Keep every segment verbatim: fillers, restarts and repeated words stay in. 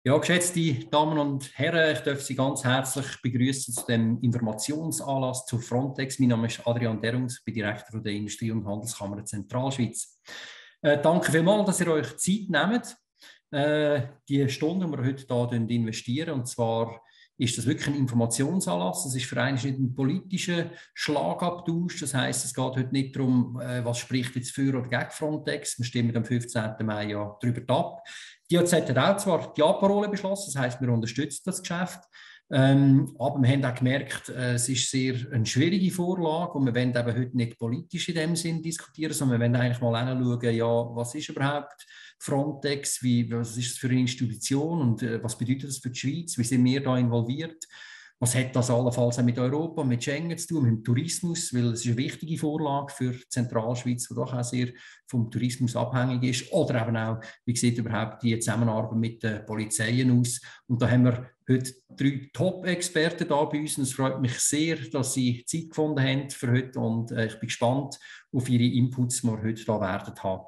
Ja, geschätzte Damen und Herren, ich darf Sie ganz herzlich begrüßen zu dem Informationsanlass zur Frontex. Mein Name ist Adrian Derungs, ich bin Direktor der Industrie- und Handelskammer Zentralschweiz. Äh, danke vielmals, dass ihr euch Zeit nehmt, äh, die Stunde, die wir heute hier investieren. Und zwar ist das wirklich ein Informationsanlass. Es ist für einen nicht ein politischer Schlagabtausch. Das heisst, es geht heute nicht darum, äh, was spricht jetzt für oder gegen Frontex. Wir stimmen am fünfzehnten Mai ja darüber ab. Die D J Z hat auch zwar die Ja-Parole beschlossen, das heisst, wir unterstützen das Geschäft. Ähm, aber wir haben auch gemerkt, äh, es ist sehr eine schwierige Vorlage und wir wollen eben heute nicht politisch in dem Sinn diskutieren, sondern wir wollen eigentlich mal hinschauen, ja, was ist überhaupt Frontex, wie, was ist das für eine Institution und äh, was bedeutet das für die Schweiz, wie sind wir da involviert? Was hat das allenfalls auch mit Europa, mit Schengen zu tun, mit dem Tourismus? Weil es ist eine wichtige Vorlage für die Zentralschweiz, die doch auch sehr vom Tourismus abhängig ist. Oder eben auch, wie sieht überhaupt die Zusammenarbeit mit den Polizeien aus? Und da haben wir heute drei Top-Experten da bei uns. Und es freut mich sehr, dass Sie Zeit gefunden haben für heute. Und äh, ich bin gespannt auf Ihre Inputs, die wir heute da werden haben.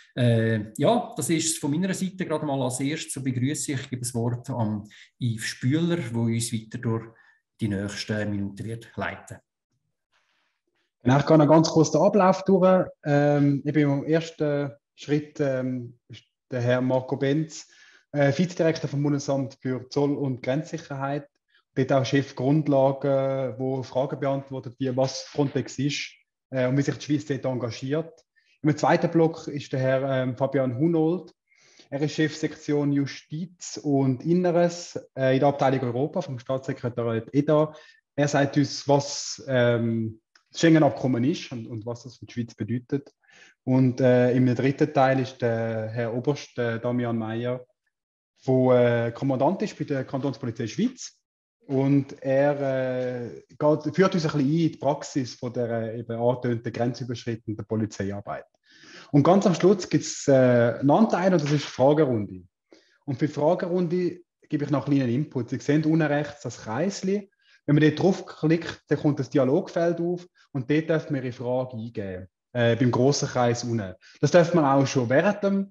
Äh, ja, das ist von meiner Seite gerade mal als erstes zur Begrüßung. Ich gebe das Wort an Yves Spüler, der uns weiter durch die nächsten Minuten wird leiten. Genau, ich gehe noch ganz kurz den Ablauf durch. Ähm, ich bin im ersten Schritt ähm, der Herr Marco Benz, äh, Vizedirektor vom Bundesamt für Zoll- und Grenzsicherheit. Dort auch Chef Grundlagen, wo Fragen beantwortet, wie was Frontex ist äh, und wie sich die Schweiz dort engagiert. Im zweiten Block ist der Herr ähm, Fabian Hunold. Er ist Chefsektion Justiz und Inneres äh, in der Abteilung Europa vom Staatssekretariat E D A. Er sagt uns, was ähm, das Schengen-Abkommen ist und, und was das für die Schweiz bedeutet. Und äh, im dritten Teil ist der Herr Oberst äh, Damian Meyer, der äh, Kommandant ist bei der Kantonspolizei Schweiz. Und er äh, geht, führt uns ein bisschen ein in die Praxis von der äh, eben angehörten grenzüberschreitenden Polizeiarbeit. Und ganz am Schluss gibt es äh, einen Anteil, und das ist die Fragerunde. Und für die Fragerunde gebe ich noch einen kleinen Input. Sie sehen unten rechts das Kreisli. Wenn man dort draufklickt, dann kommt das Dialogfeld auf und dort darf man Ihre Frage eingeben, äh, beim grossen Kreis unten. Das darf man auch schon während dem,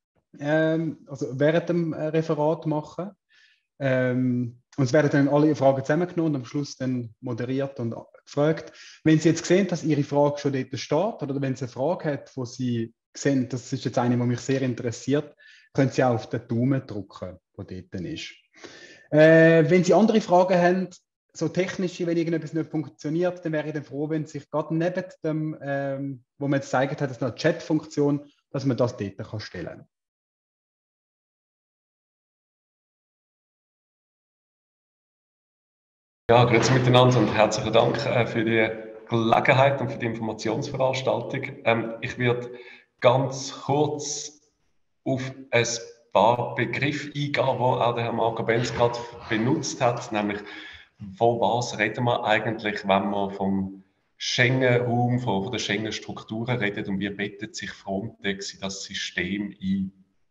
ähm, also während dem äh, Referat machen. Ähm, und es werden dann alle Fragen zusammengenommen und am Schluss dann moderiert und gefragt. Wenn Sie jetzt sehen, dass Ihre Frage schon dort steht oder wenn Sie eine Frage hat, wo Sie sehen, das ist jetzt eine, die mich sehr interessiert, können Sie auch auf den Daumen drücken, der dort ist. Äh, wenn Sie andere Fragen haben, so technische, wenn irgendetwas nicht funktioniert, dann wäre ich dann froh, wenn sich gerade neben dem, ähm, wo man jetzt gezeigt hat, das ist eine Chat-Funktion, dass man das dort kann stellen kann. Ja, grüezi miteinander und herzlichen Dank äh, für die Gelegenheit und für die Informationsveranstaltung. Ähm, ich werde ganz kurz auf ein paar Begriffe eingehen, die auch der Herr Marco Benz gerade benutzt hat, nämlich von was reden wir eigentlich, wenn wir vom Schengen-Raum, von, von den Schengen-Strukturen reden und wie bettet sich Frontex in das System ein.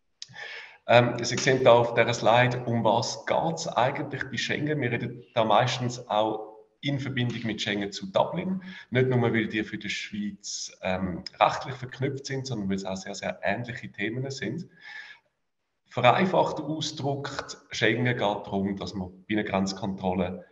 Ähm, Sie sehen da auf dieser Slide, um was geht es eigentlich bei Schengen. Wir reden da meistens auch in Verbindung mit Schengen zu Dublin. Nicht nur, weil die für die Schweiz ähm, rechtlich verknüpft sind, sondern weil es auch sehr, sehr ähnliche Themen sind. Vereinfacht ausgedrückt, Schengen geht darum, dass man Binnengrenzkontrollen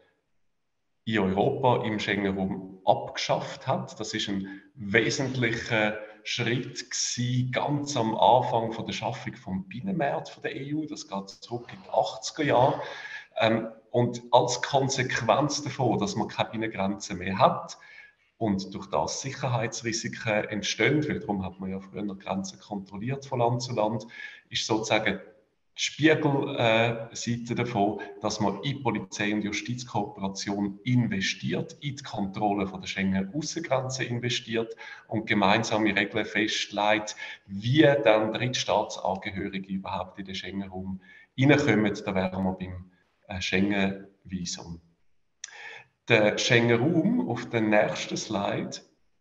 in Europa im Schengen-Raum abgeschafft hat. Das ist ein wesentlicher Schritt gewesen, ganz am Anfang von der Schaffung vom Binnenmarkt von der E U. Das geht zurück in die achtziger Jahre. Ähm, und als Konsequenz davon, dass man keine Binnengrenzen mehr hat und durch das Sicherheitsrisiken entstehen, weil darum hat man ja früher noch Grenzen kontrolliert von Land zu Land, ist sozusagen die Spiegelseite davon, dass man in Polizei- und Justizkooperation investiert, in die Kontrolle von der Schengen-Aussengrenze investiert und gemeinsame Regeln festlegt, wie dann Drittstaatsangehörige überhaupt in den Schengen-Raum hineinkommen. Da wären wir beim äh, Schengen-Visum. Der Schengen-Raum auf der nächsten Slide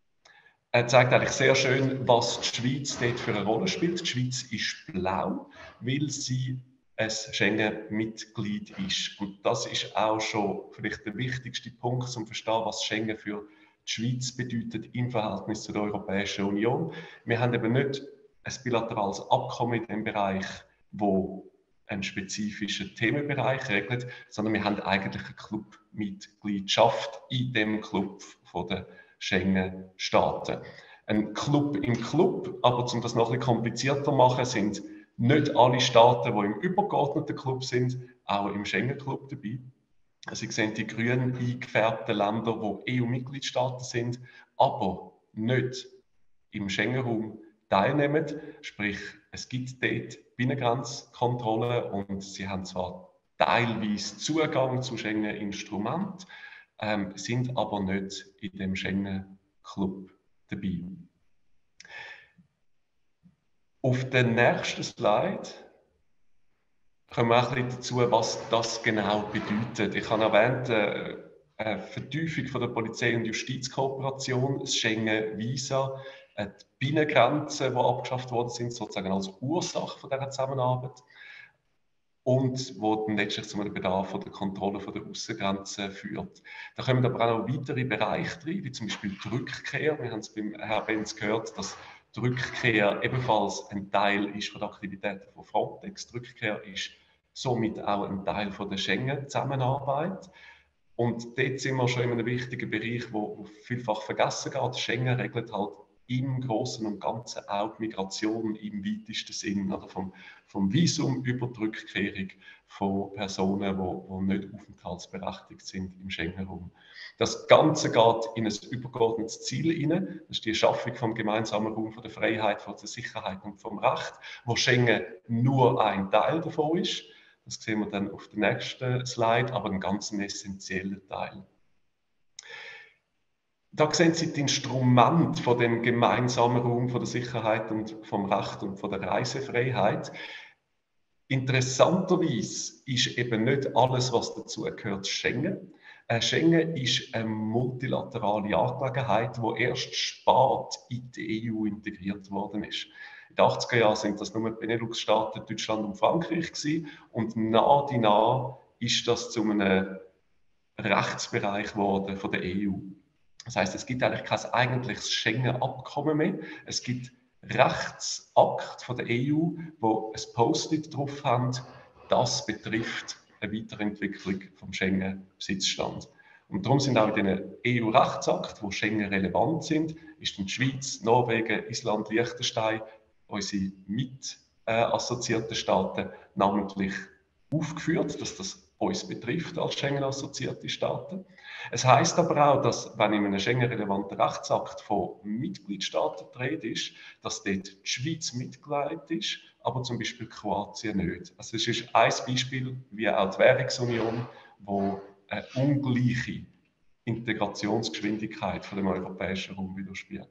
Er zeigt eigentlich sehr schön, was die Schweiz dort für eine Rolle spielt. Die Schweiz ist blau, weil sie ein Schengen-Mitglied ist. Und das ist auch schon vielleicht der wichtigste Punkt, um zu verstehen, was Schengen für die Schweiz bedeutet im Verhältnis zur Europäischen Union. Wir haben eben nicht ein bilaterales Abkommen in dem Bereich, wo einen spezifischen Themenbereich regelt, sondern wir haben eigentlich eine Clubmitgliedschaft in dem Club von der Schengen-Staaten. Ein Club im Club, aber um das noch ein bisschen komplizierter zu machen, sind nicht alle Staaten, die im übergeordneten Club sind, auch im Schengen-Club dabei. Sie sehen die grün eingefärbten Länder, die E U-Mitgliedstaaten sind, aber nicht im Schengen-Raum teilnehmen. Sprich, es gibt dort Binnengrenzkontrollen und sie haben zwar teilweise Zugang zu Schengen-Instrumenten, ähm, sind aber nicht in dem Schengen-Club dabei. Auf den nächsten Slide kommen wir auch ein bisschen dazu, was das genau bedeutet. Ich habe erwähnt, äh, eine Vertiefung von der Polizei- und Justizkooperation, das Schengen-Visa, die Binnengrenzen, die abgeschafft worden sind, sozusagen als Ursache von dieser Zusammenarbeit und wo dann letztlich zu einem Bedarf der Kontrolle der Außengrenzen führt. Da kommen aber auch noch weitere Bereiche drin, wie zum Beispiel die Rückkehr. Wir haben es beim Herrn Benz gehört, dass die Rückkehr ebenfalls ein Teil ist von der Aktivitäten von Frontex. Die Rückkehr ist somit auch ein Teil von der Schengen-Zusammenarbeit. Und dort sind wir schon in einem wichtigen Bereich, wo, wo vielfach vergessen geht. Schengen regelt halt im Großen und Ganzen auch die Migration im weitesten Sinn, oder vom, vom Visum über die Rückkehrung von Personen, die nicht aufenthaltsberechtigt sind im Schengen-Raum. Das Ganze geht in ein übergeordnetes Ziel hinein. Das ist die Schaffung vom gemeinsamen Raum von der Freiheit, von der Sicherheit und vom Recht, wo Schengen nur ein Teil davon ist. Das sehen wir dann auf dem nächsten Slide, aber ein ganz essentieller Teil. Da sehen Sie das Instrument von dem gemeinsamen Raum von der Sicherheit und vom Recht und von der Reisefreiheit. Interessanterweise ist eben nicht alles, was dazu gehört, Schengen. Äh, Schengen ist eine multilaterale Angelegenheit, die erst spät in die E U integriert worden ist. In den achtziger Jahren sind das nur die Benelux-Staaten, Deutschland und Frankreich gewesen. Und nach und nach ist das zu einem Rechtsbereich geworden von der E U. Das heißt, es gibt eigentlich kein eigentliches Schengen-Abkommen mehr. Es gibt Rechtsakte von der E U, wo ein Post-it drauf haben, das betrifft eine Weiterentwicklung vom Schengen-Besitzstand. Und darum sind auch in den E U-Rechtsakten, wo Schengen relevant sind, ist die Schweiz, Norwegen, Island, Liechtenstein, unsere mit äh, assoziierten Staaten namentlich aufgeführt, dass das uns betrifft als Schengen-assoziierte Staaten. Es heisst aber auch, dass, wenn in einem Schengen-relevanten Rechtsakt von Mitgliedstaaten die Rede ist, dass dort die Schweiz Mitglied ist, aber zum Beispiel Kroatien nicht. Also es ist ein Beispiel, wie auch die Währungsunion, wo eine ungleiche Integrationsgeschwindigkeit von dem europäischen Raum widerspiegelt.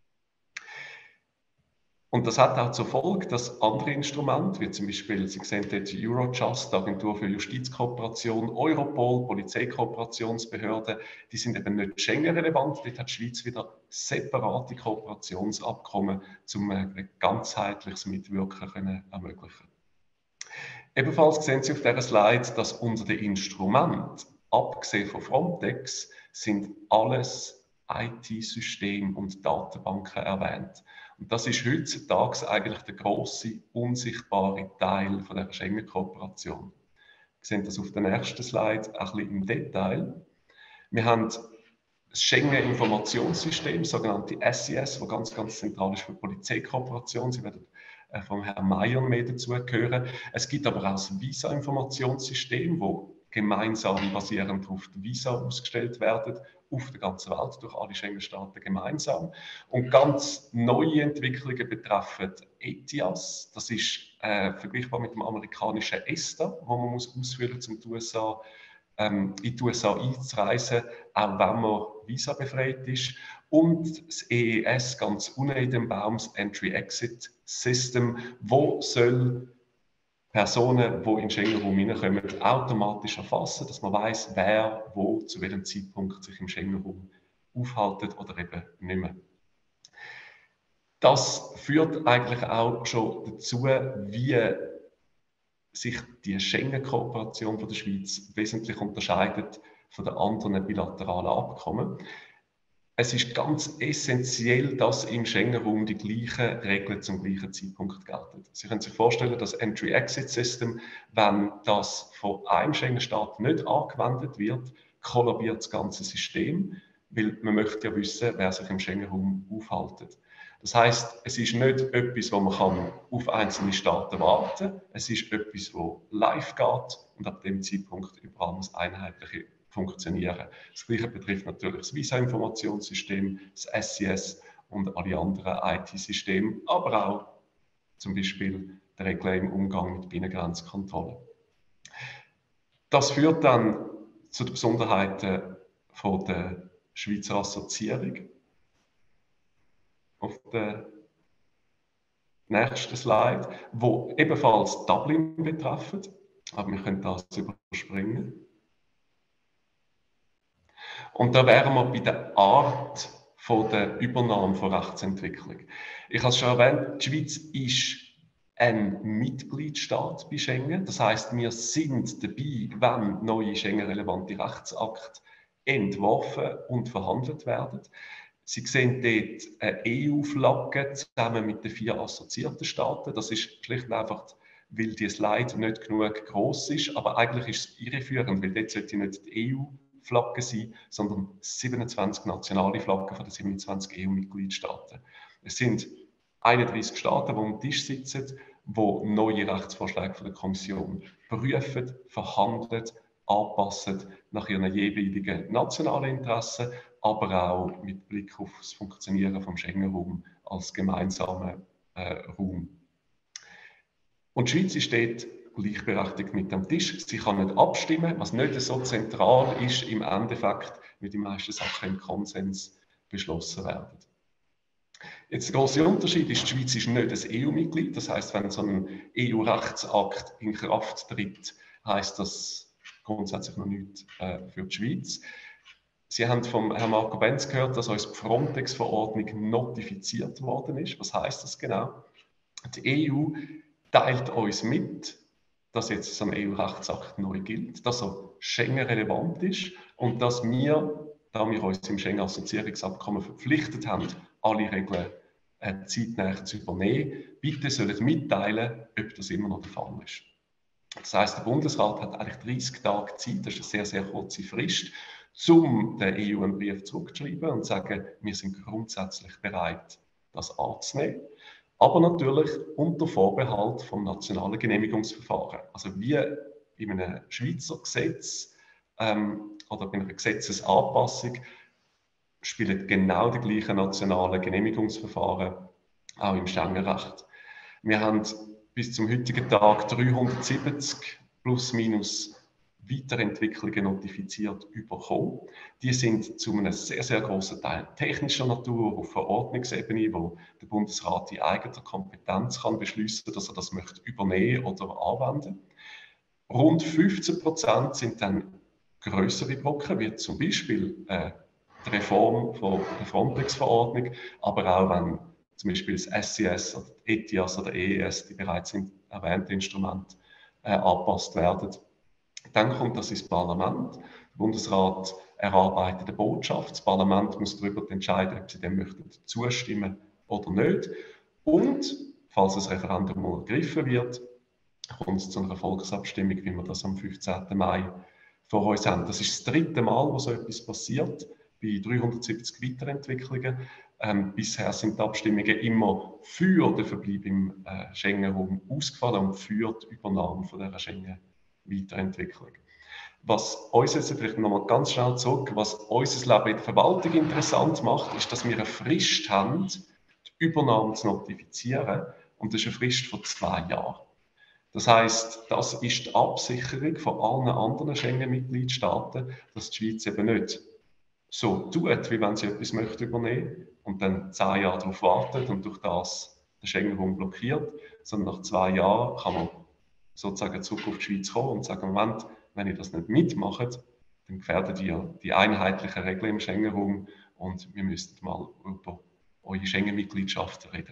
Und das hat auch zur Folge, dass andere Instrumente, wie zum Beispiel, Sie sehen dort Eurojust, die Agentur für Justizkooperation, Europol, Polizeikooperationsbehörden, die sind eben nicht Schengen-relevant. Dort hat die Schweiz wieder separate Kooperationsabkommen, um ein ganzheitliches Mitwirken können ermöglichen. Ebenfalls sehen Sie auf dieser Slide, dass unter den Instrumenten, abgesehen von Frontex, sind alles I T-Systeme und Datenbanken erwähnt. Und das ist heutzutage eigentlich der grosse, unsichtbare Teil von der Schengen-Kooperation. Wir sehen das auf der nächsten Slide ein bisschen im Detail. Wir haben das Schengen-Informationssystem, das sogenannte S I S, das ganz, ganz zentral ist für die Polizeikooperation. Sie werden äh, vom Herrn Meyer mehr dazu hören. Es gibt aber auch das Visa-Informationssystem, wo gemeinsam basierend auf die Visa ausgestellt werden, auf der ganzen Welt, durch alle Schengen-Staaten gemeinsam. Und ganz neue Entwicklungen betreffen E T I A S. Das ist äh, vergleichbar mit dem amerikanischen ESTA, wo man muss ausfüllen muss, um die U S A, ähm, in die U S A einzureisen, auch wenn man visabefreit ist. Und das E E S, ganz unten in dem Baum, das Entry-Exit-System, wo soll Personen, die in den Schengen-Raum hineinkommen, automatisch erfassen, dass man weiss, wer wo zu welchem Zeitpunkt sich im Schengen-Raum aufhält oder eben nicht mehr. Das führt eigentlich auch schon dazu, wie sich die Schengen-Kooperation von der Schweiz wesentlich unterscheidet von den anderen bilateralen Abkommen. es ist ganz essentiell, dass im Schengen-Raum die gleichen Regeln zum gleichen Zeitpunkt gelten. Sie können sich vorstellen, das Entry-Exit-System, wenn das von einem Schengen-Staat nicht angewendet wird, kollabiert das ganze System, weil man möchte ja wissen, wer sich im Schengen-Raum aufhält. Das heisst, es ist nicht etwas, wo man kann auf einzelne Staaten warten kann. Es ist etwas, das live geht und ab dem Zeitpunkt überall muss einheitliche funktionieren. Das Gleiche betrifft natürlich das Visa-Informationssystem, das S C S und alle anderen I T-Systeme, aber auch zum Beispiel die Regeln im Umgang mit Binnengrenzkontrollen. Das führt dann zu den Besonderheiten von der Schweizer Assoziierung. Auf der nächsten Slide, wo ebenfalls Dublin betreffen, aber wir können das überspringen. Und da wären wir bei der Art von der Übernahme von Rechtsentwicklung. Ich habe es schon erwähnt, die Schweiz ist ein Mitgliedstaat bei Schengen. Das heisst, wir sind dabei, wenn neue Schengen-relevante Rechtsakte entworfen und verhandelt werden. Sie sehen dort eine E U-Flagge zusammen mit den vier assoziierten Staaten. Das ist schlicht und einfach, weil die Slide nicht genug gross ist, aber eigentlich ist es irreführend, weil dort sollte nicht die E U-Flagge sein, sondern siebenundzwanzig nationale Flaggen von den siebenundzwanzig E U-Mitgliedstaaten. Es sind einunddreißig Staaten, die am Tisch sitzen, die neue Rechtsvorschläge von der Kommission prüfen, verhandeln, anpassen nach ihren jeweiligen nationalen Interessen, aber auch mit Blick auf das Funktionieren vom Schengen-Raum als gemeinsamer äh, Raum. Und die Schweiz ist dort gleichberechtigt mit am Tisch. Sie kann nicht abstimmen, was nicht so zentral ist im Endeffekt, wie die meisten Sachen im Konsens beschlossen werden. Jetzt der große Unterschied ist, die Schweiz ist nicht ein E U-Mitglied. Das heißt, wenn so ein E U-Rechtsakt in Kraft tritt, heißt das grundsätzlich noch nichts äh, für die Schweiz. Sie haben vom Herrn Marco Benz gehört, dass uns die Frontex-Verordnung notifiziert worden ist. Was heißt das genau? Die E U teilt uns mit, dass jetzt so ein E U-Rechtsakt neu gilt, dass er Schengen-relevant ist und dass wir, da wir uns im Schengen-Assoziierungsabkommen verpflichtet haben, alle Regeln äh, zeitnah zu übernehmen, bitte sollen mitteilen, ob das immer noch der Fall ist. Das heisst, der Bundesrat hat eigentlich dreißig Tage Zeit, das ist eine sehr, sehr kurze Frist, um der E U einen Brief zurückzuschreiben und zu sagen, wir sind grundsätzlich bereit, das anzunehmen. Aber natürlich unter Vorbehalt vom nationalen Genehmigungsverfahren. Also wie in einem Schweizer Gesetz ähm, oder bei einer Gesetzesanpassung spielen genau die gleichen nationalen Genehmigungsverfahren auch im Schengen-Recht. Wir haben bis zum heutigen Tag dreihundertsiebzig plus minus Weiterentwicklungen notifiziert bekommen. Die sind zu einem sehr, sehr grossen Teil technischer Natur auf Verordnungsebene, wo der Bundesrat in eigener Kompetenz kann beschließen, dass er das möchte übernehmen oder anwenden. Rund fünfzehn Prozent sind dann grössere Brocken, wie zum Beispiel äh, die Reform von der Frontex-Verordnung, aber auch wenn zum Beispiel das S C S oder E T I A S oder E E S, die bereits erwähnten Instrumente, äh, angepasst werden. Dann kommt das ins Parlament. Der Bundesrat erarbeitet eine Botschaft. Das Parlament muss darüber entscheiden, ob sie dem möchten zustimmen oder nicht. Und falls das Referendum mal ergriffen wird, kommt es zu einer Volksabstimmung, wie wir das am fünfzehnten Mai vor uns haben. Das ist das dritte Mal, wo so etwas passiert, bei dreihundertsiebzig Weiterentwicklungen. Ähm, bisher sind die Abstimmungen immer für den Verbleib im äh, Schengen-Raum ausgefallen und für die Übernahme von dieser Schengen-Weiterentwicklung. Was uns jetzt vielleicht nochmal ganz schnell zurück, was unser Leben in der Verwaltung interessant macht, ist, dass wir eine Frist haben, die Übernahme zu notifizieren. Und das ist eine Frist von zwei Jahren. Das heisst, das ist die Absicherung von allen anderen Schengen-Mitgliedstaaten, dass die Schweiz eben nicht so tut, wie wenn sie etwas möchte übernehmen und dann zehn Jahre darauf wartet und durch das den Schengen-Raum blockiert, sondern nach zwei Jahren kann man sozusagen zurück auf die Schweiz kommen und sagen, Moment, wenn ihr das nicht mitmacht, dann gefährdet ihr die einheitlichen Regeln im Schengen-Raum und wir müssten mal über eure Schengen-Mitgliedschaft reden.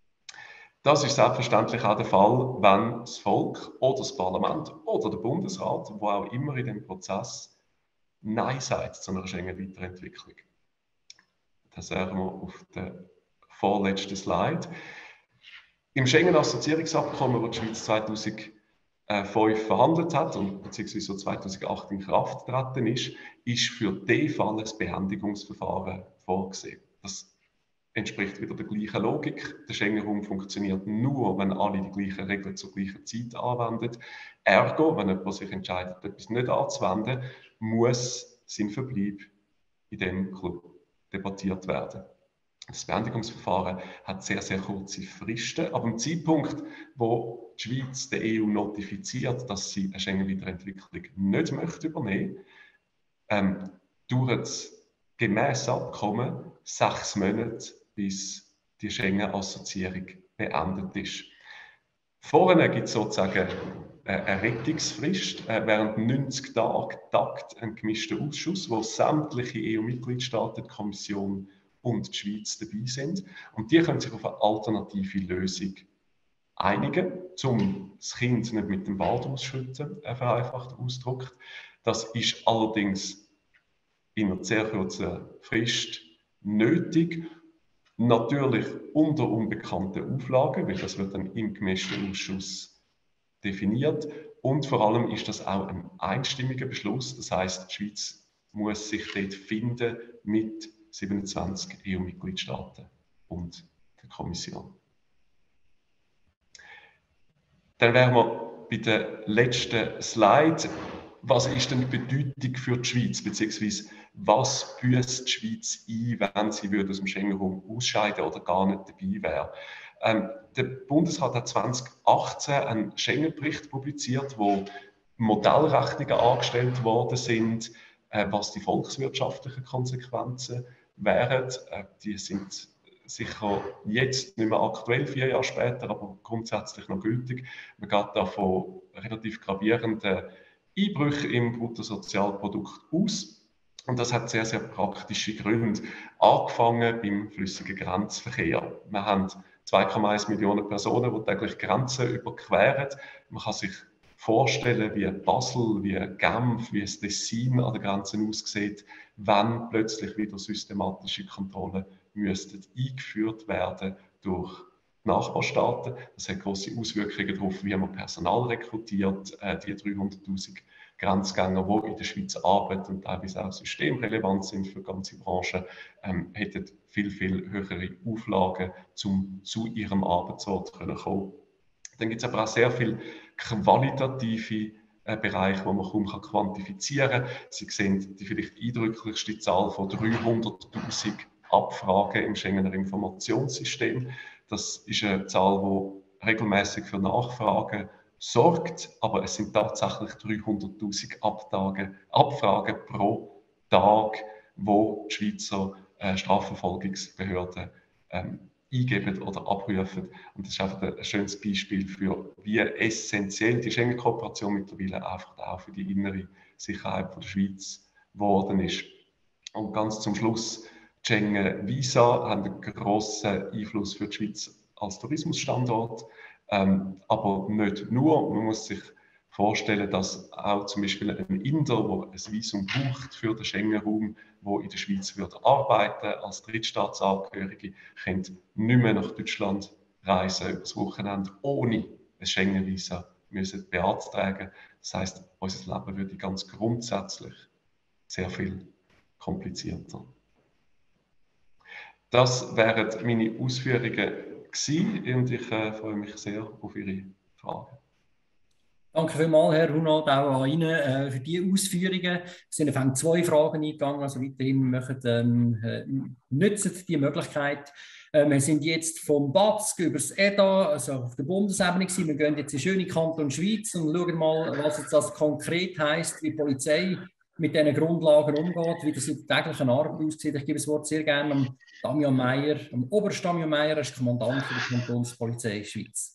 Das ist selbstverständlich auch der Fall, wenn das Volk oder das Parlament oder der Bundesrat, wo auch immer in dem Prozess Nein sagt zu einer Schengen-Weiterentwicklung. Das sehen wir auf der vorletzten Slide. Im Schengen-Assoziierungsabkommen, das die Schweiz zweitausendfünf verhandelt hat und beziehungsweise zweitausendacht in Kraft getreten ist, ist für den Fall ein Beendigungsverfahren vorgesehen. Das entspricht wieder der gleichen Logik. Der Schengen-Raum funktioniert nur, wenn alle die gleichen Regeln zur gleichen Zeit anwenden. Ergo, wenn jemand sich entscheidet, etwas nicht anzuwenden, muss sein Verbleib in diesem Club debattiert werden. Das Beendigungsverfahren hat sehr, sehr kurze Fristen. Aber am Zeitpunkt, wo die Schweiz der E U notifiziert, dass sie eine Schengen-Weiterentwicklung nicht möchte übernehmen, ähm, dauert es gemäss Abkommen sechs Monate, bis die Schengen-Assoziierung beendet ist. Vorne gibt es sozusagen eine Rettungsfrist. Während neunzig Tagen tagt ein gemischter Ausschuss, wo sämtliche E U-Mitgliedstaaten, die Kommission und die Schweiz dabei sind. Und die können sich auf eine alternative Lösung einigen, um das Kind nicht mit dem Bad ausschütten, vereinfacht ausgedrückt. Das ist allerdings in einer sehr kurzen Frist nötig. Natürlich unter unbekannten Auflagen, weil das wird dann im gemischten Ausschuss definiert. Und vor allem ist das auch ein einstimmiger Beschluss. Das heisst, die Schweiz muss sich dort finden mit siebenundzwanzig E U-Mitgliedstaaten und der Kommission. Dann wären wir bei der letzten Slide. Was ist denn die Bedeutung für die Schweiz, beziehungsweise was büßt die Schweiz ein, wenn sie würde aus dem Schengen-Raum ausscheiden oder gar nicht dabei wäre? Ähm, der Bundesrat hat zwanzig achtzehn einen Schengen-Bericht publiziert, wo Modellrechnungen angestellt worden sind, äh, was die volkswirtschaftlichen Konsequenzen wären. Äh, die sind sicher jetzt nicht mehr aktuell, vier Jahre später, aber grundsätzlich noch gültig. Man geht da von relativ gravierenden Einbrüche im Bruttosozialprodukt aus. Und das hat sehr, sehr praktische Gründe. Angefangen beim flüssigen Grenzverkehr. Wir haben zwei Komma eins Millionen Personen, die täglich Grenzen überqueren. Man kann sich vorstellen, wie Basel, wie Genf, wie das Tessin an den Grenzen aussieht, wenn plötzlich wieder systematische Kontrollen müssten eingeführt werden durch die Nachbarstaaten. Das hat große Auswirkungen darauf, wie man Personal rekrutiert. Äh, die dreihunderttausend Grenzgänger, die in der Schweiz arbeiten und teilweise auch systemrelevant sind für ganze Branchen, ähm, hätten viel, viel höhere Auflagen, um zu ihrem Arbeitsort zu kommen. Dann gibt es aber auch sehr viele qualitative äh, Bereiche, die man kaum kann quantifizieren kann. Sie sehen die vielleicht eindrücklichste Zahl von dreihunderttausend Abfragen im Schengener Informationssystem. Das ist eine Zahl, die regelmäßig für Nachfragen sorgt, aber es sind tatsächlich dreihunderttausend Abfragen pro Tag, wo die Schweizer äh, Strafverfolgungsbehörden ähm, eingeben oder abrufen. Und das ist einfach ein schönes Beispiel für, wie essentiell die Schengen-Kooperation mittlerweile einfach auch für die innere Sicherheit von der Schweiz geworden ist. Und ganz zum Schluss, die Schengen-Visa haben einen grossen Einfluss für die Schweiz als Tourismusstandort, ähm, aber nicht nur. Man muss sich vorstellen, dass auch zum Beispiel ein Inder, der ein Visum braucht für den Schengen-Raum, der in der Schweiz wird arbeiten als Drittstaatsangehörige, kann nicht mehr nach Deutschland reisen über das Wochenende, ohne ein Schengen-Visa müssen beantragen. Das heisst, unser Leben würde ganz grundsätzlich sehr viel komplizierter. Das wären meine Ausführungen gewesen und ich äh, freue mich sehr auf Ihre Fragen. Danke vielmals, Herr Hunald, auch an Ihnen äh, für diese Ausführungen. Es sind auf zwei Fragen eingegangen, also weiterhin möchten, ähm, äh, nutzen die Möglichkeit. Äh, wir sind jetzt vom B A Z G über das E D A, also auf der Bundesebene gewesen. Wir gehen jetzt in den schönen Kanton Schweiz und schauen mal, was jetzt das konkret heisst, wie die Polizei mit diesen Grundlagen umgeht, wie das in der täglichen Arbeit aussieht. Ich gebe das Wort sehr gerne an Damian Meyer, am Oberst Damian Meyer, er ist Kommandant der Kantonspolizei Schweiz.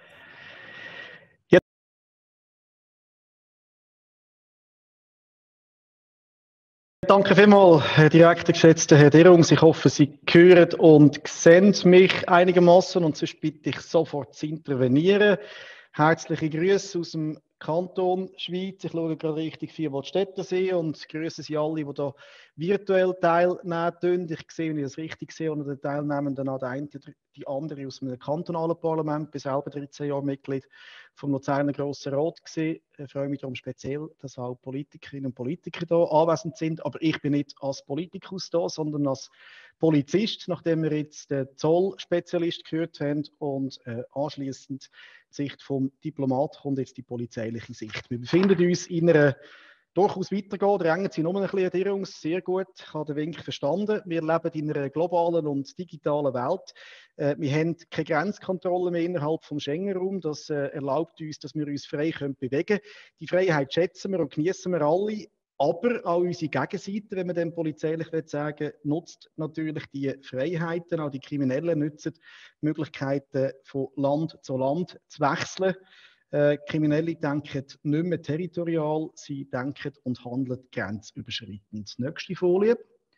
Danke vielmals, Herr Direktor, geschätzter Herr Derungs. Ich hoffe, Sie hören und sehen mich einigermaßen und sonst bitte ich sofort zu intervenieren. Herzliche Grüße aus dem Kanton Schweiz. Ich schaue gerade richtig viel, die Städte sehen und grüße Sie alle, die da virtuell teilnehmen. Ich sehe, wenn ich das richtig sehe, unter den Teilnehmenden auch der eine oder die andere aus einem kantonalen Parlament, bin selber dreizehn Jahre Mitglied vom Luzerner Grossen Rat gewesen. Ich freue mich darum speziell, dass auch Politikerinnen und Politiker da anwesend sind. Aber ich bin nicht als Politikus da, sondern als Polizist, nachdem wir jetzt den Zollspezialist gehört haben und äh, anschließend die Sicht vom Diplomat kommt jetzt die polizeiliche Sicht. Wir befinden uns in einer durchaus weitergehen, drängen Sie nur ein bisschen Erinnerung, sehr gut, ich habe den Wink verstanden. Wir leben in einer globalen und digitalen Welt. Äh, wir haben keine Grenzkontrolle mehr innerhalb des Schengen-Raums. Das äh, erlaubt uns, dass wir uns frei können bewegen können. Die Freiheit schätzen wir und genießen wir alle. Aber auch unsere Gegenseite, wenn man dem polizeilich sagen will, nutzt natürlich die Freiheiten, auch die Kriminellen nutzen die Möglichkeiten, von Land zu Land zu wechseln. Äh, Kriminelle denken nicht mehr territorial, sie denken und handeln grenzüberschreitend. Nächste Folie.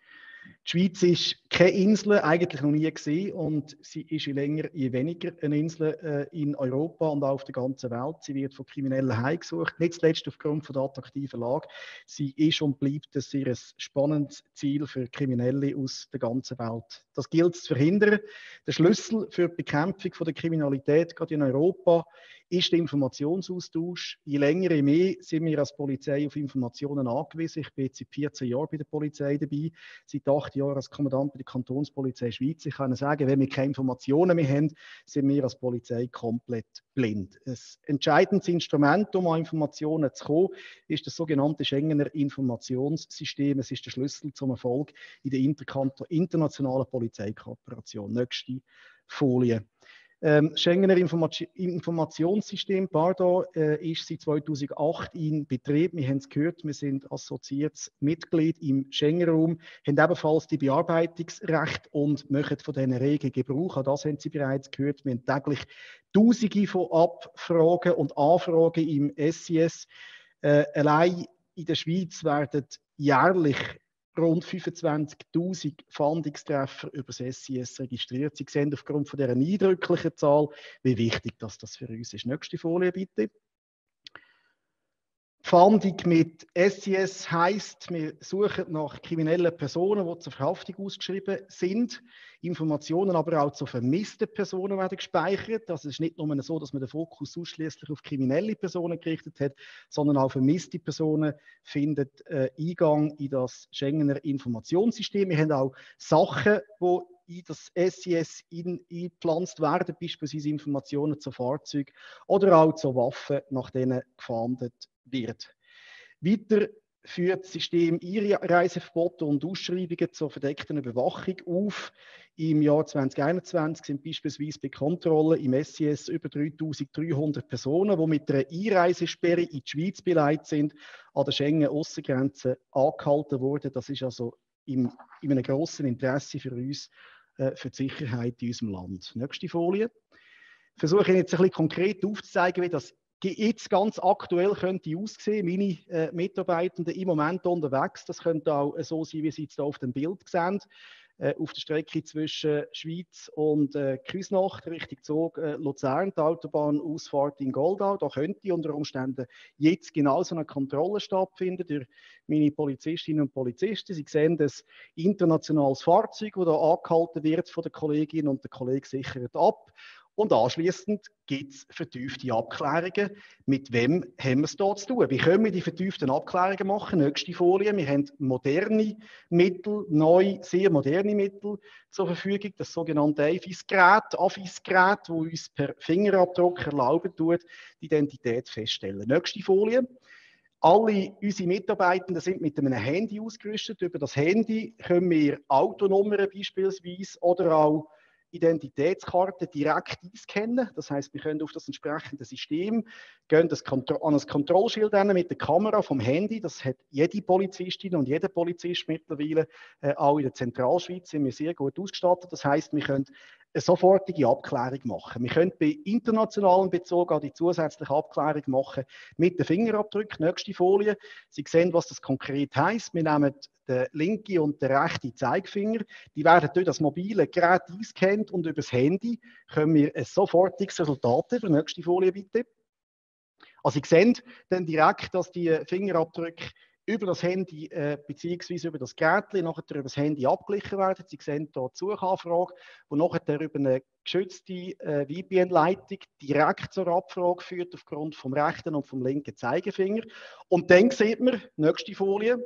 Die Schweiz ist keine Insel, eigentlich noch nie gesehen, und sie ist je länger, je weniger eine Insel äh, in Europa und auch auf der ganzen Welt. Sie wird von Kriminellen heimgesucht, nicht zuletzt aufgrund von der attraktiven Lage. Sie ist und bleibt ein sehr spannendes Ziel für Kriminelle aus der ganzen Welt. Das gilt zu verhindern. Der Schlüssel für die Bekämpfung von der Kriminalität, gerade in Europa, ist der Informationsaustausch. Je länger, je mehr sind wir als Polizei auf Informationen angewiesen. Ich bin jetzt seit vierzehn Jahren bei der Polizei dabei, seit acht Jahren als Kommandant bei der Kantonspolizei Schweiz. Ich kann sagen, wenn wir keine Informationen mehr haben, sind wir als Polizei komplett blind. Ein entscheidendes Instrument, um an Informationen zu kommen, ist das sogenannte Schengener Informationssystem. Es ist der Schlüssel zum Erfolg in der internationalen Polizeikooperation. Nächste Folie. Ähm, Schengener Informat- Informationssystem, pardon, äh, ist seit zweitausendacht in Betrieb. Wir haben es gehört, wir sind assoziiertes Mitglied im Schengen-Raum, haben ebenfalls die Bearbeitungsrechte und machen von diesen Regeln Gebrauch. Auch das haben Sie bereits gehört. Wir haben täglich Tausende von Abfragen und Anfragen im S I S. Äh, allein in der Schweiz werden jährlich rund fünfundzwanzigtausend Fahndungstreffer über das S I S registriert. Sie sehen aufgrund von dieser eindrücklichen Zahl, wie wichtig das, das für uns ist. Nächste Folie bitte. Fahndung mit S I S heisst, wir suchen nach kriminellen Personen, die zur Verhaftung ausgeschrieben sind. Informationen aber auch zu vermissten Personen werden gespeichert. Das ist nicht nur so, dass man den Fokus ausschließlich auf kriminelle Personen gerichtet hat, sondern auch vermisste Personen finden äh, Eingang in das Schengener Informationssystem. Wir haben auch Sachen, die in das S I S eingepflanzt werden, beispielsweise Informationen zu Fahrzeugen oder auch zu Waffen, nach denen gefahndet wird. Weiter führt das System Einreiseverbote und Ausschreibungen zur verdeckten Überwachung auf. Im Jahr zwanzig einundzwanzig sind beispielsweise bei Kontrollen im S I S über dreitausenddreihundert Personen, die mit einer Einreisesperre in die Schweiz beleidigt sind, an der Schengen-Aussengrenze angehalten worden. Das ist also in, in einem grossen Interesse für uns, äh, für die Sicherheit in unserem Land. Nächste Folie. Ich versuche Ihnen jetzt ein bisschen konkret aufzuzeigen, wie das jetzt ganz aktuell könnte aussehen. Meine äh, Mitarbeitenden im Moment unterwegs, das könnte auch äh, so sein, wie Sie jetzt hier auf dem Bild sehen, äh, auf der Strecke zwischen Schweiz und äh, Küsnacht, Richtung Zug äh, Luzern, die Autobahnausfahrt in Goldau. Da könnte unter Umständen jetzt genau so eine Kontrolle stattfinden durch meine Polizistinnen und Polizisten. Sie sehen das internationales Fahrzeug, das da angehalten wird von der Kollegin und der Kollege sichert ab. Und anschließend gibt es vertiefte Abklärungen. Mit wem haben wir es hier zu tun? Wie können wir die vertieften Abklärungen machen? Nächste Folie. Wir haben moderne Mittel, neu, sehr moderne Mittel zur Verfügung. Das sogenannte A F I S-Gerät, A F I S-Gerät, das uns per Fingerabdruck erlauben tut, die Identität festzustellen. Nächste Folie. Alle unsere Mitarbeitenden sind mit einem Handy ausgerüstet. Über das Handy können wir Autonummern beispielsweise oder auch Identitätskarte direkt einscannen. Das heißt, wir können auf das entsprechende System gehen das an ein Kontrollschild mit der Kamera vom Handy. Das hat jede Polizistin und jeder Polizist mittlerweile. Äh, auch in der Zentralschweiz sind wir sehr gut ausgestattet. Das heißt, wir können eine sofortige Abklärung machen. Wir können bei internationalem Bezug auch die zusätzliche Abklärung machen mit den Fingerabdrücken. Nächste Folie. Sie sehen, was das konkret heisst. Wir nehmen den linken und den rechten Zeigefinger. Die werden durch das mobile Gerät eingescannt und über das Handy können wir ein sofortiges Resultat über. Nächste Folie bitte. Also Sie sehen dann direkt, dass die Fingerabdrücke über das Handy äh, bzw. über das Gerät nachher über das Handy abgeglichen werden. Sie sehen hier die Suchanfrage, die nachher über eine geschützte äh, V P N-Leitung direkt zur Abfrage führt aufgrund vom rechten und vom linken Zeigefinger. Und dann sieht man, nächste Folie,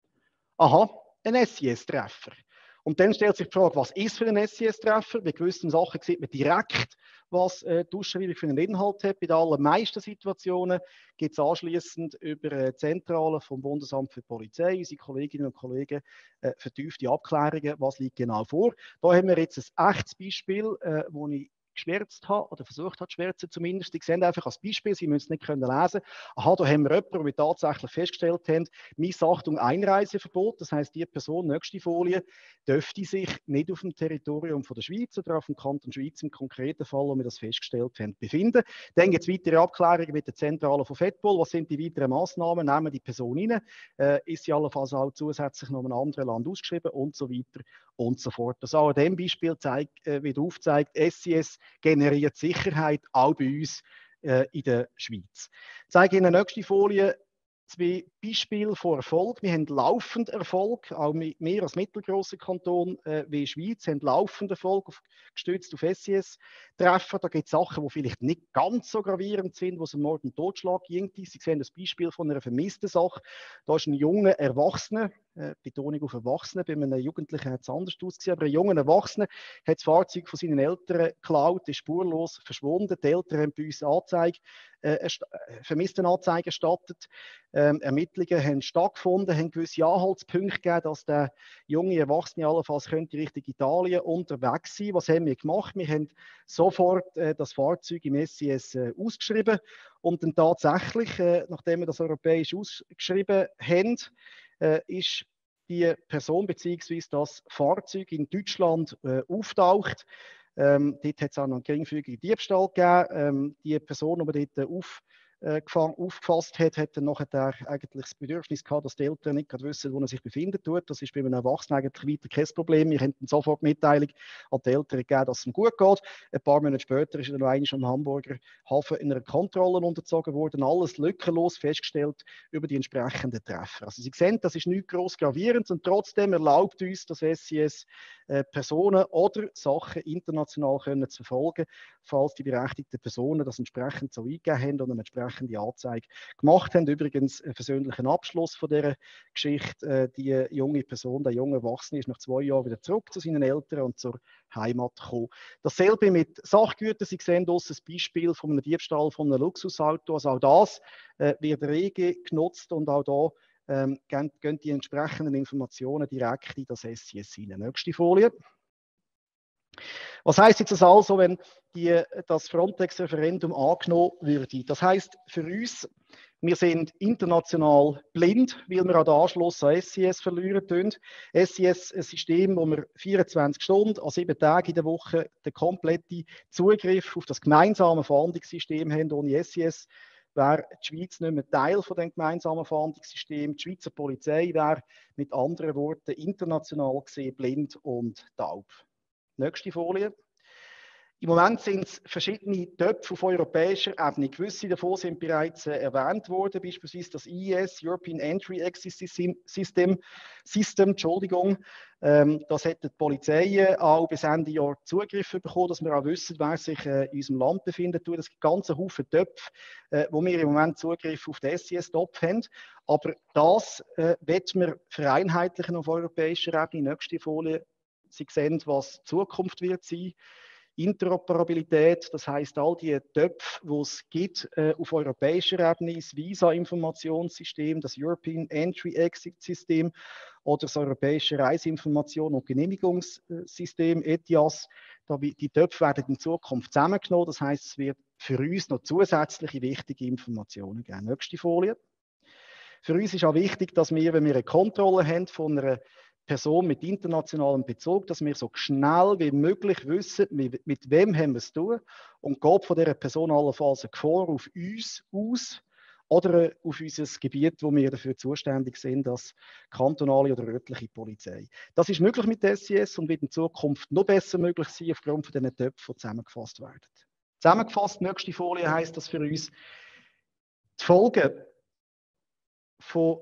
aha, ein S I S-Treffer. Und dann stellt sich die Frage, was ist für ein S I S-Treffer? Bei gewissen Sachen sieht man direkt, was äh, die Ausschreibung für einen Inhalt hat. Bei den allermeisten Situationen gibt es anschliessend über äh, Zentrale vom Bundesamt für Polizei, unsere Kolleginnen und Kollegen, äh, vertiefte Abklärungen, was liegt genau vor. Da haben wir jetzt ein echtes Beispiel, äh, wo ich geschwärzt habe, oder versucht habe zu schwärzen zumindest. Sie sehen einfach als Beispiel, Sie müssen es nicht können lesen. Aha, da haben wir jemanden, wo wir tatsächlich festgestellt haben, Missachtung, Einreiseverbot. Das heisst, die Person, nächste Folie, dürfte sich nicht auf dem Territorium von der Schweiz oder auf dem Kanton Schweiz im konkreten Fall, wo wir das festgestellt haben, befinden. Dann gibt es weitere Abklärungen mit der Zentrale von FEDPOL. Was sind die weiteren Massnahmen? Nehmen die Person rein? Äh, ist sie allenfalls auch zusätzlich noch in einem anderen Land ausgeschrieben und so weiter und so fort. Das auch an diesem Beispiel zeigt, äh, wird aufgezeigt, S I S generiert Sicherheit auch bei uns äh, in der Schweiz. Ich zeige Ihnen nächste Folie zwei Beispiele von Erfolg. Wir haben laufend Erfolg, auch wir als mittelgroßer Kanton äh, wie Schweiz haben laufend Erfolg, auf, gestützt auf S I S-Treffer. Da gibt es Sachen, die vielleicht nicht ganz so gravierend sind, wo es um Mord und Totschlag ging. Sie sehen das Beispiel von einer vermissten Sache. Da ist ein junger Erwachsener, äh, Betonung auf Erwachsenen, bei einem Jugendlichen hat es anders ausgesehen, aber ein junger Erwachsener hat das Fahrzeug von seinen Eltern geklaut, ist spurlos verschwunden. Die Eltern haben bei uns Anzeige, äh, Vermisstenanzeige erstattet. Ähm, Ermittlungen haben stattgefunden, haben gewisse Anhaltspunkte gegeben, dass der junge Erwachsene allenfalls könnte Richtung Italien unterwegs sein. Was haben wir gemacht? Wir haben sofort äh, das Fahrzeug im S I S äh, ausgeschrieben und dann tatsächlich, äh, nachdem wir das europäisch ausgeschrieben haben, äh, ist die Person bzw. das Fahrzeug in Deutschland äh, auftaucht. Ähm, dort hat es auch noch einen geringfügigen Diebstahl gegeben. Ähm, die Person, die man dort äh, auf aufgefasst hat, hat dann nachher eigentlich das Bedürfnis gehabt, dass die Eltern nicht gerade wissen, wo er sich befindet. Tut. Das ist bei einem Erwachsenen eigentlich weiter kein Problem. Wir haben dann sofort Mitteilung an die Eltern gegeben, dass es ihm gut geht. Ein paar Monate später ist er dann einmal am Hamburger Hafen in einer Kontrolle unterzogen worden, alles lückenlos festgestellt über die entsprechenden Treffer. Also Sie sehen, das ist nichts gross Gravierendes und trotzdem erlaubt uns das S I S, äh, Personen oder Sachen international können zu verfolgen, falls die berechtigten Personen das entsprechend so eingegeben haben und eine entsprechende Anzeige gemacht haben. Übrigens einen versöhnlichen Abschluss von dieser Geschichte. Die junge Person, der junge Erwachsene, ist nach zwei Jahren wieder zurück zu seinen Eltern und zur Heimat gekommen. Dasselbe mit Sachgütern. Sie sehen hier ein Beispiel von einem Diebstahl von einem Luxusauto. Also auch das äh, wird rege genutzt und auch da ähm, gehen, gehen die entsprechenden Informationen direkt in das S I S hinein. Nächste Folie. Was heißt jetzt das also, wenn die, das Frontex-Referendum angenommen würde? Das heißt für uns, wir sind international blind, weil wir an den Anschluss an S I S verlieren tun. S I S ist ein System, wo wir vierundzwanzig Stunden an sieben Tagen in der Woche den kompletten Zugriff auf das gemeinsame Fahndungssystem haben. Ohne S I S wäre die Schweiz nicht mehr Teil von dem gemeinsamen Fahndungssystem. Die Schweizer Polizei wäre mit anderen Worten international gesehen blind und taub. Nächste Folie. Im Moment sind es verschiedene Töpfe auf europäischer Ebene. Gewisse davon sind bereits äh, erwähnt worden, beispielsweise das I E S, European Entry Exit System, System Entschuldigung. Ähm, das hätten die Polizei auch bis Ende Jahr Zugriff bekommen, dass wir auch wissen, wer sich äh, in unserem Land befindet. Es gibt ganze Haufen Töpfe, äh, wo wir im Moment Zugriff auf den S I S-Topf haben. Aber das äh, wollen wir vereinheitlichen auf europäischer Ebene. Nächste Folie. Sie sehen, was die Zukunft wird sein. Interoperabilität, das heißt all die Töpfe, die es gibt äh, auf europäischer Ebene, das Visa-Informationssystem, das European Entry-Exit-System oder das europäische Reiseinformation- und Genehmigungssystem E T I A S. Die Töpfe werden in Zukunft zusammengenommen, das heißt, es wird für uns noch zusätzliche wichtige Informationen geben. Nächste Folie. Für uns ist auch wichtig, dass wir, wenn wir eine Kontrolle haben von einer Person mit internationalem Bezug, dass wir so schnell wie möglich wissen, mit, mit wem haben wir es zu tun und geht von dieser Person allenfalls eine Gefahr auf uns aus oder auf unser Gebiet, wo wir dafür zuständig sind, als kantonale oder örtliche Polizei. Das ist möglich mit S I S und wird in Zukunft noch besser möglich sein aufgrund von diesen Töpfen, die zusammengefasst werden. Zusammengefasst, nächste Folie heisst das für uns, Die Folgen von,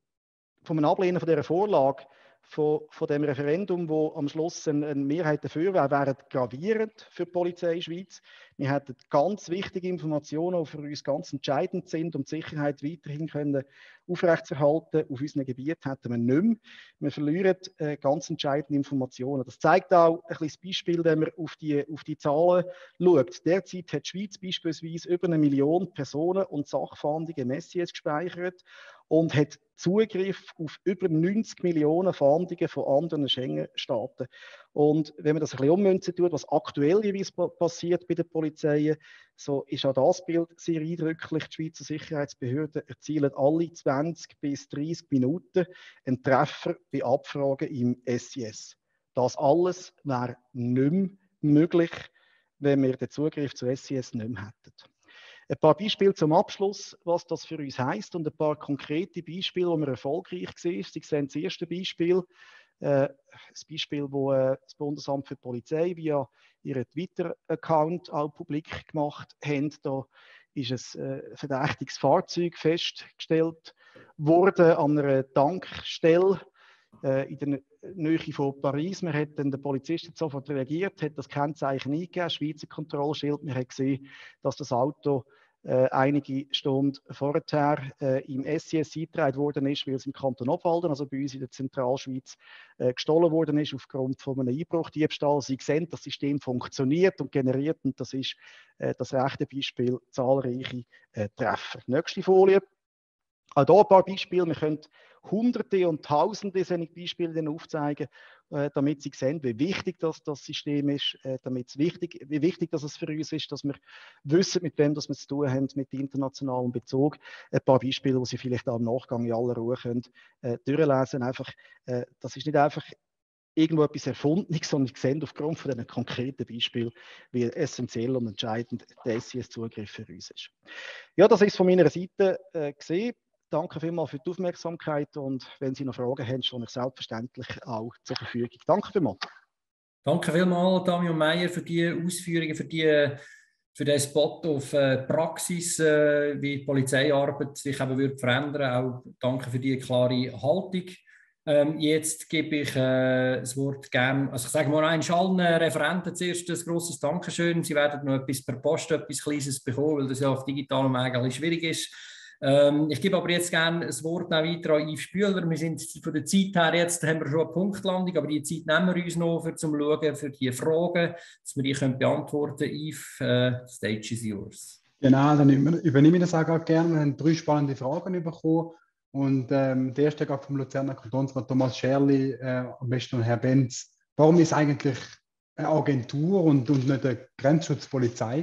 von einem Ablehnen von dieser Vorlage, von, von dem Referendum, wo am Schluss eine, eine Mehrheit dafür wäre, wären gravierend für die Polizei Schweiz. Wir hätten ganz wichtige Informationen, die für uns ganz entscheidend sind, um die Sicherheit weiterhin können aufrechtzuerhalten. Auf unseren Gebieten hätten wir nicht mehr. Wir verlieren äh, ganz entscheidende Informationen. Das zeigt auch ein bisschen das Beispiel, wenn man auf die, auf die Zahlen schaut. Derzeit hat die Schweiz beispielsweise über eine Million Personen und Sachfahndungen im S I S gespeichert und hat Zugriff auf über neunzig Millionen Fahndungen von anderen Schengen-Staaten. Und wenn man das ein bisschen ummünzen tut, was aktuell passiert bei den Polizeien, so ist auch das Bild sehr eindrücklich. Die Schweizer Sicherheitsbehörden erzielen alle zwanzig bis dreißig Minuten einen Treffer bei Abfragen im S I S. Das alles wäre nicht mehr möglich, wenn wir den Zugriff zu S I S nicht mehr hätten. Ein paar Beispiele zum Abschluss, was das für uns heisst, und ein paar konkrete Beispiele, wo wir erfolgreich waren. Sie sehen das erste Beispiel, äh, das Beispiel, wo äh, das Bundesamt für die Polizei via ihren Twitter-Account auch publik gemacht haben. Da ist ein äh, verdächtiges Fahrzeug festgestellt worden an einer Tankstelle äh, in der Nähe von Paris. Man hat dann, der Polizist hat sofort reagiert, hat das Kennzeichen eingegeben, Schweizer Kontrollschild. Man hat gesehen, dass das Auto äh, einige Stunden vorher äh, im S I S eingetragen worden ist, weil es im Kanton Obwalden, also bei uns in der Zentralschweiz, äh, gestohlen worden ist aufgrund von einem Einbruchdiebstahl. Sie sehen, das System funktioniert und generiert, und das ist äh, das rechte Beispiel, zahlreiche äh, Treffer. Nächste Folie. Auch hier ein paar Beispiele. Wir können Hunderte und Tausende solche Beispiele aufzeigen, äh, damit Sie sehen, wie wichtig das, das System ist, äh, damit es wichtig, wie wichtig dass es für uns ist, dass wir wissen, mit wem das wir zu tun haben, mit internationalem Bezug. Ein paar Beispiele, die Sie vielleicht auch im Nachgang in aller Ruhe können, äh, durchlesen. Einfach, äh, das ist nicht einfach irgendwo etwas Erfundenes, sondern Sie sehen aufgrund von diesen konkreten Beispielen, wie essentiell und entscheidend der S I S-Zugriff für uns ist. Ja, das ist von meiner Seite äh, gesehen. Danke vielmals für die Aufmerksamkeit, und wenn Sie noch Fragen haben, stehe ich selbstverständlich auch zur Verfügung. Danke vielmals. Danke vielmals, Damian Meyer, für die Ausführungen, für, die, für den Spot auf äh, Praxis, äh, wie die Polizeiarbeit sich eben wird verändern. Auch danke für die klare Haltung. Ähm, jetzt gebe ich äh, das Wort gerne, also ich sage mal einen allen Referenten zuerst ein grosses Dankeschön. Sie werden noch etwas per Post, etwas Kleines bekommen, weil das ja auf digitalem Weg ein bisschen schwierig ist. Ähm, ich gebe aber jetzt gerne das Wort auch weiter an Yves Spüler. Wir sind von der Zeit her, jetzt haben wir schon eine Punktlandung, aber die Zeit nehmen wir uns noch, für zum Schauen, für die Fragen, dass wir die können beantworten können. Yves, uh, stage is yours. Genau, dann übernehme ich das auch gerne. Wir haben drei spannende Fragen bekommen. Und ähm, der erste geht vom Luzerner Kantonsrat Thomas Scherli, äh, am besten Herr Benz. Warum ist eigentlich eine Agentur und, und nicht eine Grenzschutzpolizei?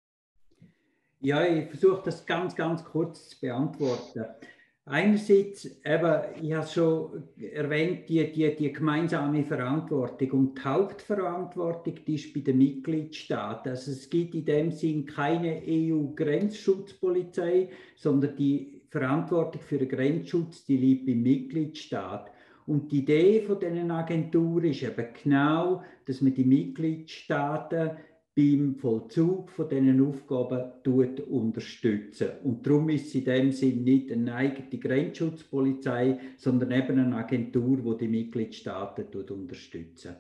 Ja, ich versuche das ganz, ganz kurz zu beantworten. Einerseits, eben, ich habe es schon erwähnt, die, die, die gemeinsame Verantwortung, und die Hauptverantwortung, die ist bei den Mitgliedstaaten. Also es gibt in dem Sinn keine E U-Grenzschutzpolizei, sondern die Verantwortung für den Grenzschutz, die liegt beim Mitgliedstaat. Und die Idee von diesen Agenturen ist eben genau, dass man die Mitgliedstaaten beim Vollzug von diesen Aufgaben unterstützen. Und darum ist es in dem Sinn nicht eine eigene Grenzschutzpolizei, sondern eben eine Agentur, die die Mitgliedstaaten unterstützen.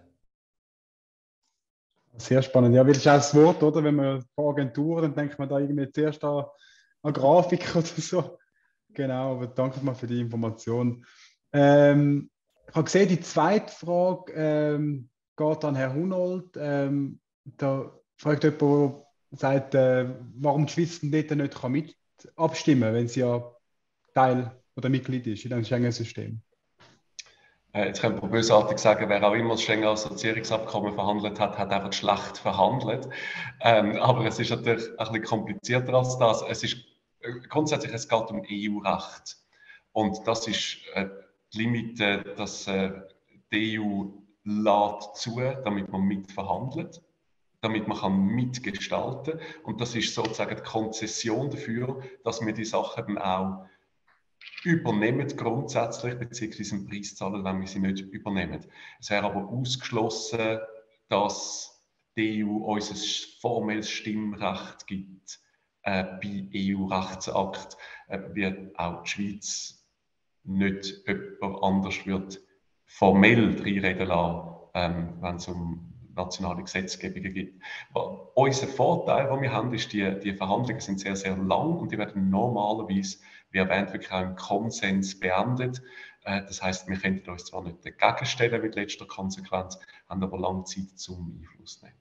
Sehr spannend. Ja, weil das ist auch das Wort, oder? Wenn man von Agenturen, dann denkt man da irgendwie zuerst an, an Grafik oder so. Genau, aber danke mal für die Information. Ähm, ich habe gesehen, die zweite Frage ähm, geht an Herrn Hunold. Ähm, da fragt jemand, der sagt, äh, warum die Schweiz dort nicht kann mit abstimmen kann, wenn sie ja Teil oder Mitglied ist in diesem Schengen-System. Jetzt könnte man bösartig sagen, wer auch immer das Schengen-Assoziierungsabkommen verhandelt hat, hat einfach schlecht verhandelt. Ähm, aber es ist natürlich ein bisschen komplizierter als das. Es ist grundsätzlich, es geht um E U-Recht. Und das ist äh, die Limite, dass äh, die E U lässt zu, damit man mitverhandelt, damit man kann mitgestalten kann. Und das ist sozusagen die Konzession dafür, dass wir die Sachen dann auch übernehmen grundsätzlich, beziehungsweise einen Preis zahlen, wenn wir sie nicht übernehmen. Es wäre aber ausgeschlossen, dass die E U uns ein formelles Stimmrecht gibt äh, bei E U-Rechtsakt äh, wird auch die Schweiz nicht jemand anders wird formell reinreden lassen, ähm, wenn es um nationale Gesetzgebungen gibt. Aber unser Vorteil, den wir haben, ist, die, die Verhandlungen sind sehr, sehr lang und die werden normalerweise, wie erwähnt, wirklich auch im Konsens beendet. Äh, das heisst, wir könnten uns zwar nicht dagegen stellen mit letzter Konsequenz, haben aber lange Zeit zum Einfluss nehmen.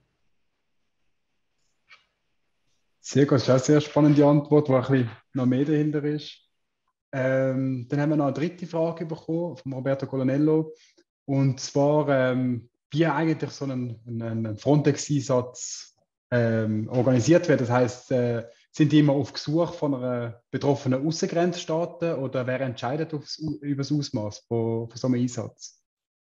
Sehr gut, das ist auch eine sehr spannende Antwort, wo ein bisschen noch mehr dahinter ist. Ähm, dann haben wir noch eine dritte Frage bekommen von Roberto Colonello. Und zwar, ähm, wie eigentlich so ein, ein Frontex-Einsatz ähm, organisiert wird. Das heißt, äh, sind die immer auf Gesuch von einer betroffenen Aussengrenzstaaten oder wer entscheidet aufs, über das Ausmaß von, von so einem Einsatz?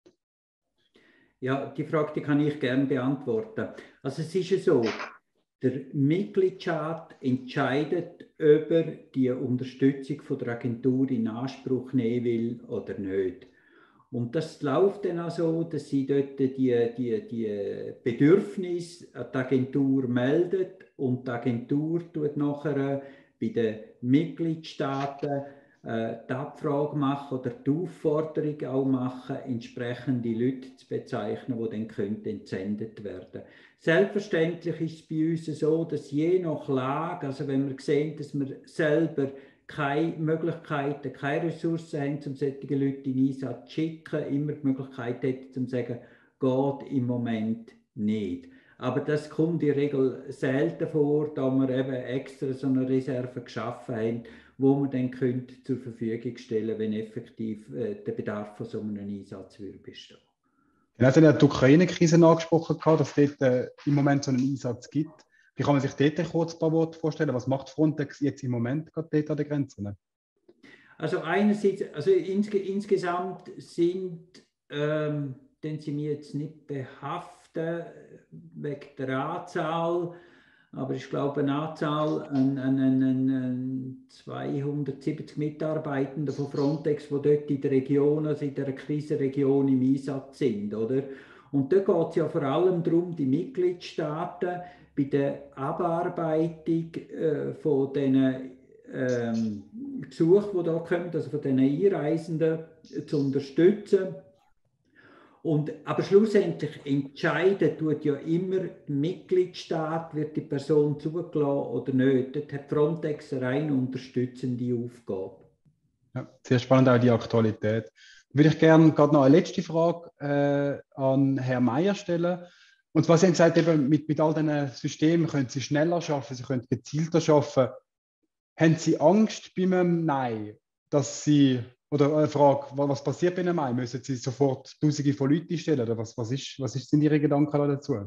Ja, die Frage die kann ich gerne beantworten. Also es ist ja so, der Mitgliedstaat entscheidet, ob er die Unterstützung von der Agentur in Anspruch nehmen will oder nicht. Und das läuft dann auch so, dass sie dort die, die, die Bedürfnisse an die Agentur meldet und die Agentur tut nachher bei den Mitgliedstaaten äh, die Abfrage machen oder die Aufforderung auch machen, entsprechende Leute zu bezeichnen, die dann könnten entsendet werden. Selbstverständlich ist es bei uns so, dass je nach Lage, also wenn wir sehen, dass wir selber keine Möglichkeiten, keine Ressourcen haben, um solche Leute in Einsatz zu schicken, immer die Möglichkeit hätten, zu sagen, geht im Moment nicht. Aber das kommt in der Regel selten vor, da wir eben extra so eine Reserve geschaffen haben, wo wir dann können zur Verfügung stellen, wenn effektiv äh, der Bedarf von so einem Einsatz würde bestehen. Genau, Sie haben ja die Ukraine-Krise angesprochen, dass es dort äh, im Moment so einen Einsatz gibt. Wie kann man sich dort kurz ein paar Worte vorstellen? Was macht Frontex jetzt im Moment gerade dort an der Grenze? Also einerseits, also insge insgesamt sind, ähm, den Sie mir jetzt nicht behaften wegen der Anzahl, aber ich glaube eine Anzahl an, an, an, an zweihundertsiebzig Mitarbeitenden von Frontex, die dort in der Region, also in der Krisenregion im Einsatz sind, oder? Und da geht es ja vor allem darum, die Mitgliedstaaten bei der Abarbeitung äh, von diesen ähm, Gesuchen, die da kommen, also von diesen Einreisenden äh, zu unterstützen. Und, aber schlussendlich entscheiden tut ja immer der Mitgliedstaat, wird die Person zugelassen oder nicht. Dort hat Frontex eine rein unterstützende Aufgabe. Ja, sehr spannend auch die Aktualität. Würde ich gerne gerade noch eine letzte Frage äh, an Herrn Meier stellen. Und zwar, Sie haben gesagt, eben mit, mit all diesen Systemen können Sie schneller arbeiten, Sie können gezielter arbeiten. Haben Sie Angst bei einem Nein, dass Sie, oder eine Frage, was passiert bei einem Nein? Müssen Sie sofort Tausende von Leuten stellen? Oder was, was, ist, was ist, sind Ihre Gedanken dazu?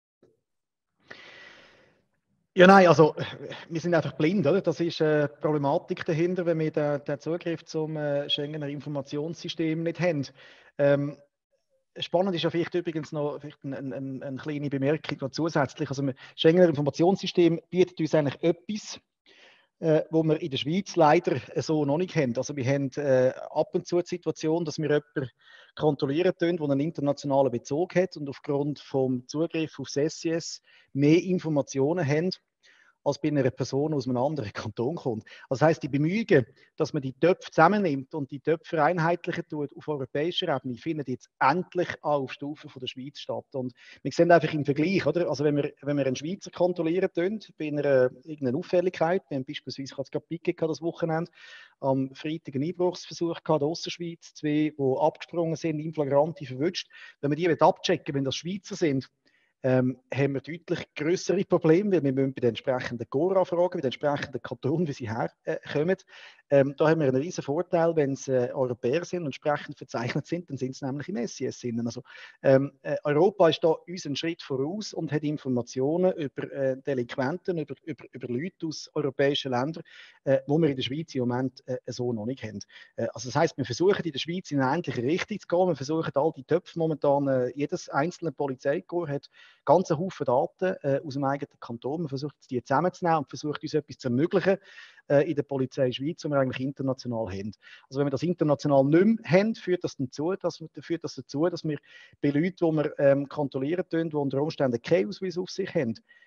Ja, nein, also wir sind einfach blind, oder? Das ist eine Problematik dahinter, wenn wir den, den Zugriff zum äh, Schengener Informationssystem nicht haben. Ähm, Spannend ist ja vielleicht übrigens noch vielleicht eine, eine, eine kleine Bemerkung noch zusätzlich. Also das Schengener Informationssystem bietet uns eigentlich etwas, äh, wo wir in der Schweiz leider so noch nicht haben. Also wir haben äh, ab und zu die Situation, dass wir jemanden kontrollieren können, der einen internationalen Bezug hat und aufgrund vom Zugriff aufs S C S mehr Informationen haben, als bei einer Person aus einem anderen Kanton kommt. Also das heisst, die Bemühungen, dass man die Töpfe zusammennimmt und die Töpfe vereinheitlichen tut auf europäischer Ebene, finden jetzt endlich auch auf Stufe von der Schweiz statt. Und wir sehen einfach im Vergleich, oder? Also wenn wir, wenn wir einen Schweizer kontrollieren tun, bei einer irgendeiner Auffälligkeit, wir haben beispielsweise gerade Pique das Wochenende, am Freitag einen Einbruchsversuch gehabt, in der Ostschweiz, zwei, die abgesprungen sind, in flagranti verwünscht. Wenn wir die abchecken, wenn das Schweizer sind, Ähm, haben wir deutlich größere Probleme, weil wir müssen bei den entsprechenden C O R anfragen, bei den entsprechenden Kantonen, wie sie herkommen. Äh, ähm, da haben wir einen riesen Vorteil, wenn es äh, Europäer sind und entsprechend verzeichnet sind, dann sind sie nämlich im S C S drin. Also, ähm, äh, Europa ist da uns einen Schritt voraus und hat Informationen über äh, Delinquenten, über, über, über Leute aus europäischen Ländern, äh, wo wir in der Schweiz im Moment äh, so noch nicht haben. Äh, also das heisst, wir versuchen in der Schweiz in eine ähnliche Richtung zu gehen. Wir versuchen all die Töpfe momentan, äh, jedes einzelne Polizeikorps hat ganzen Haufen Daten äh, aus dem eigenen Kanton. Man versucht, die zusammenzunehmen und versucht, uns etwas zu ermöglichen äh, in der Polizei Schweiz, die wir eigentlich international haben. Also wenn wir das international nicht mehr haben, führt das dazu, dass, führt das dazu, dass wir bei Leuten, die wir ähm, kontrollieren, die unter Umständen keinen Ausweis auf sich haben,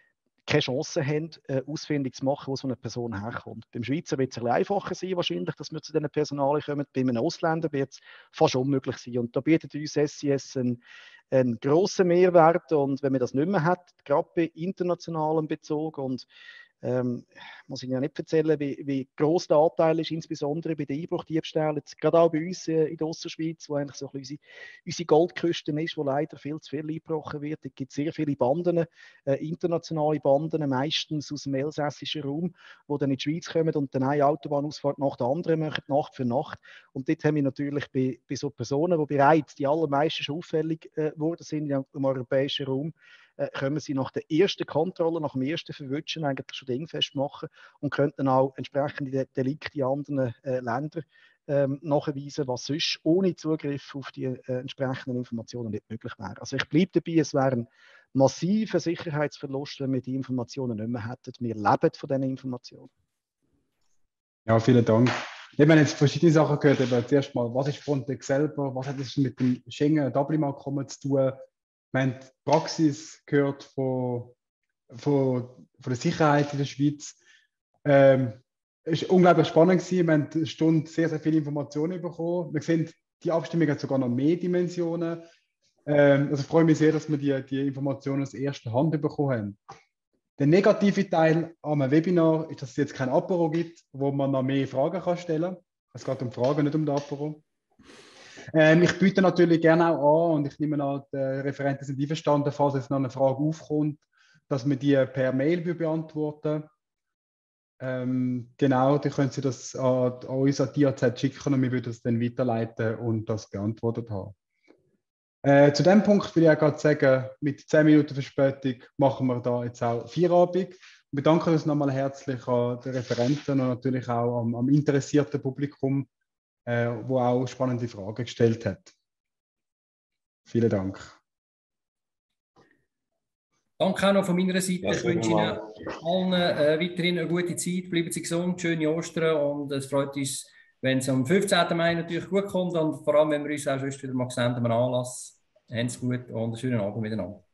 keine Chance haben, äh, ausfindig zu machen, wo so eine Person herkommt. Beim Schweizer wird es ein bisschen einfacher sein, wahrscheinlich, dass wir zu diesen Personalien kommen. Bei einem Ausländer wird es fast unmöglich sein. Und da bietet uns S I S einen, einen grossen Mehrwert. Und wenn man das nicht mehr hat, gerade bei internationalem Bezug, und Ähm, muss ich ja nicht erzählen, wie, wie gross der Anteil ist, insbesondere bei den Einbruchdiebstählen, gerade auch bei uns äh, in der Ostschweiz, wo eigentlich so ein bisschen unsere, unsere Goldküste ist, wo leider viel zu viel eingebrochen wird. Es gibt sehr viele Banden, äh, internationale Banden, meistens aus dem elsässischen Raum, die dann in die Schweiz kommen und dann eine Autobahnausfahrt nach der anderen machen, Nacht für Nacht. Und dort haben wir natürlich bei, bei so Personen, die bereits die allermeisten schon auffällig geworden äh, sind im europäischen Raum, äh, können sie nach der ersten Kontrolle, nach dem ersten Verwutschen eigentlich schon dingfest machen und könnten auch entsprechende Delikte in anderen äh, Ländern ähm, nachweisen, was sonst ohne Zugriff auf die äh, entsprechenden Informationen nicht möglich wäre. Also ich bleibe dabei, es wäre ein massiver Sicherheitsverlust, wenn wir die Informationen nicht mehr hätten. Wir leben von diesen Informationen. Ja, vielen Dank. Ich habe jetzt verschiedene Sachen gehört. Aber zuerst mal, was ist Frontex selber? Was hat es mit dem Schengen-Dublin-Abkommen zu tun? Wir haben die Praxis gehört von, von, von der Sicherheit in der Schweiz. Ähm, es war unglaublich spannend gewesen. Wir haben eine Stunde sehr, sehr viele Informationen bekommen. Wir sehen, die Abstimmung hat sogar noch mehr Dimensionen. Ähm, also ich freue mich sehr, dass wir die, die Informationen aus erster Hand bekommen haben. Der negative Teil am Webinar ist, dass es jetzt kein Apero gibt, wo man noch mehr Fragen kann stellen kann. Es geht um Fragen, nicht um den Apero. Ähm, ich biete natürlich gerne auch an, und ich nehme an, die Referenten sind einverstanden, falls jetzt noch eine Frage aufkommt, dass wir die per Mail beantworten. Ähm, genau, dann können Sie das an, an uns an die A Z schicken und wir würden das dann weiterleiten und das beantwortet haben. Äh, zu dem Punkt will ich auch gerade sagen, mit zehn Minuten Verspätung machen wir da jetzt auch Feierabend. Wir danken uns nochmal herzlich an den Referenten und natürlich auch am, am interessierten Publikum, äh, wo auch spannende Fragen gestellt hat. Vielen Dank. Danke auch noch von meiner Seite. Ja, ich wünsche Ihnen allen äh, weiterhin eine gute Zeit. Bleiben Sie gesund, schöne Ostern, und es freut uns, wenn es am fünfzehnten Mai natürlich gut kommt und vor allem, wenn wir uns auch sonst wieder mal sehen, am Anlass. Haben Sie gut und einen schönen Abend miteinander.